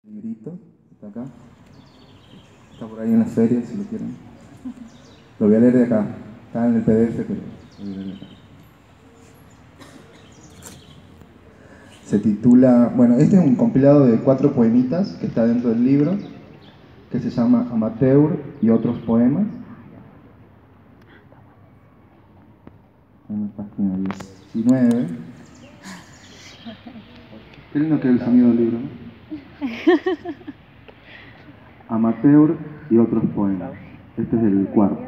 Librito, está acá. Está por ahí en las ferias, si lo quieren. Lo voy a leer de acá. Está en el PDF, pero lo voy a leer de acá. Se titula... Bueno, este es un compilado de 4 poemitas que está dentro del libro, que se llama Amateur y otros poemas. En la página 19. Qué lindo que es el sonido del libro, ¿no? Amateur y otros poemas. Este es el 4.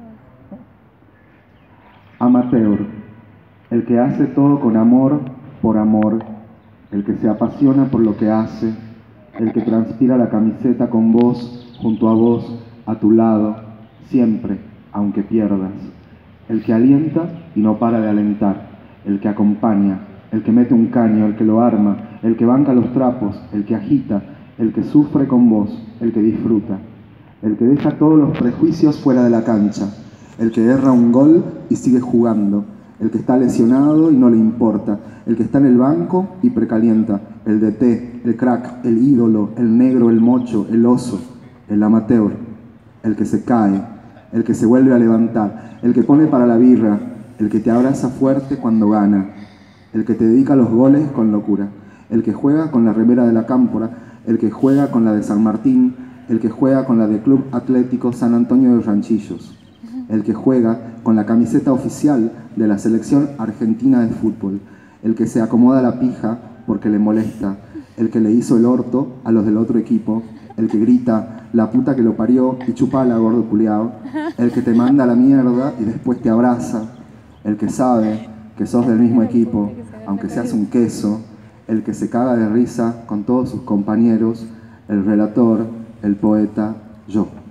Amateur, el que hace todo con amor, por amor, el que se apasiona por lo que hace, el que transpira la camiseta con vos, junto a vos, a tu lado, siempre, aunque pierdas, el que alienta y no para de alentar, el que acompaña, el que mete un caño, el que lo arma, el que banca los trapos, el que agita, el que sufre con vos, el que disfruta, el que deja todos los prejuicios fuera de la cancha, el que erra un gol y sigue jugando, el que está lesionado y no le importa, el que está en el banco y precalienta, el DT, el crack, el ídolo, el negro, el mocho, el oso, el amateur, el que se cae, el que se vuelve a levantar, el que pone para la birra, el que te abraza fuerte cuando gana, el que te dedica los goles con locura, el que juega con la remera de la Cámpora, el que juega con la de San Martín, el que juega con la del Club Atlético San Antonio de Ranchillos, el que juega con la camiseta oficial de la selección argentina de fútbol, el que se acomoda la pija porque le molesta, el que le hizo el orto a los del otro equipo, el que grita la puta que lo parió y chupala, gordo culiao, el que te manda a la mierda y después te abraza, el que sabe que sos del mismo equipo, aunque seas un queso, el que se caga de risa con todos sus compañeros, el relator, el poeta, yo.